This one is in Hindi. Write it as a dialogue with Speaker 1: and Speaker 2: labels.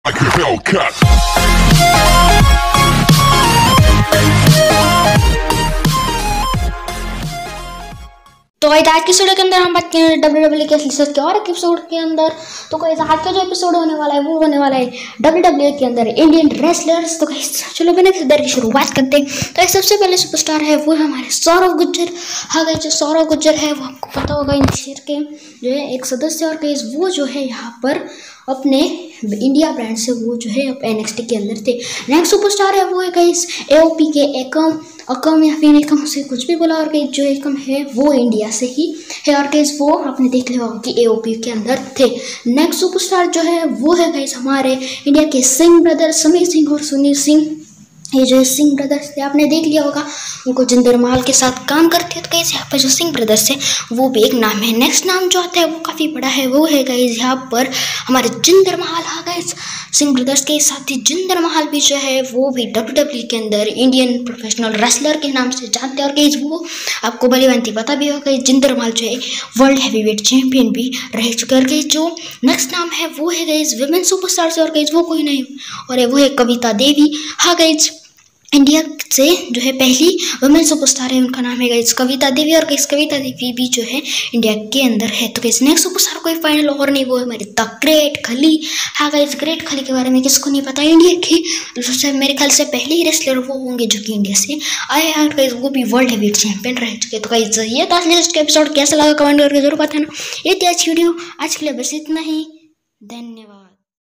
Speaker 1: like a Hellcat.
Speaker 2: तो गाइस आज के वीडियो के अंदर हम बात करेंगे WWE के सीरीज के और एक एपिसोड के अंदर। तो गाइस आज का जो एपिसोड होने वाला है वो होने वाला है WWE के अंदर इंडियन रेसलर्स। तो गाइस चलो बिना किसी देर की शुरुआत करते हैं। तो गाइस सबसे पहले सुपरस्टार है वो है हमारे सौरव गुज्जर। हाँ गाइस जो सौरव गुज्जर है वो आपको पता होगा इन शेर के जो है एक सदस्य, और गाइस वो जो है यहाँ पर अपने इंडिया ब्रांड से वो जो है NXT के अंदर थे। नेक्स्ट सुपरस्टार है वो है गाइस AOP के एकम या फिर एकम से कुछ भी बोला, और गाइस जो एकम है वो इंडिया से ही है, और गाइस वो आपने देख लिया होगा कि AOP के अंदर थे। नेक्स्ट सुपरस्टार जो है वो है गाइस हमारे इंडिया के सिंह ब्रदर्स समीर सिंह और सुनील सिंह। ये जो सिंह ब्रदर्स थे आपने देख लिया होगा, उनको जिंदर महल के साथ काम करते हैं। तो गाइस यहाँ पर जो सिंह ब्रदर्स है वो भी एक नाम है। नेक्स्ट नाम जो आता है वो काफ़ी बड़ा है, वो है गाइस यहाँ पर हमारे जिंदर महल। हाँ गाइस सिंह ब्रदर्स के साथ ही जिंदर महल भी जो है वो भी WWE के अंदर इंडियन प्रोफेशनल रेसलर के नाम से जानते हैं। और गाइस वो आपको भली भांति पता भी होगा जिंदर महल जो है वर्ल्ड हैवीवेट चैंपियन भी रह चुके हैं। और गाइस जो नेक्स्ट नाम है वो है गाइस विमेन सुपरस्टार से, और गाइस वो कोई नहीं और वो है कविता देवी। हाँ गाइस इंडिया से जो है पहली वुमेन सुपरस्टार है, उनका नाम है गाइस कविता देवी, और गाइस कविता देवी भी जो है इंडिया के अंदर है। तो गाइस नेक्स्ट सुपरस्टार कोई फाइनल और नहीं, वो है हमारे द ग्रेट खली। हाँ गाइस ग्रेट खली के बारे में किसको नहीं पता, इंडिया की सबसे मेरे ख्याल से पहले ही रेसलर वो होंगे जो कि इंडिया से आए हैं, और गाइस वो भी वर्ल्ड हैवीवेट चैंपियन रह चुके। तो गाइस ये था लेटेस्ट का एपिसोड, कैसा लगा कमेंट करके जरूर बताना। ये थी आज वीडियो, आज के लिए बस इतना ही, धन्यवाद।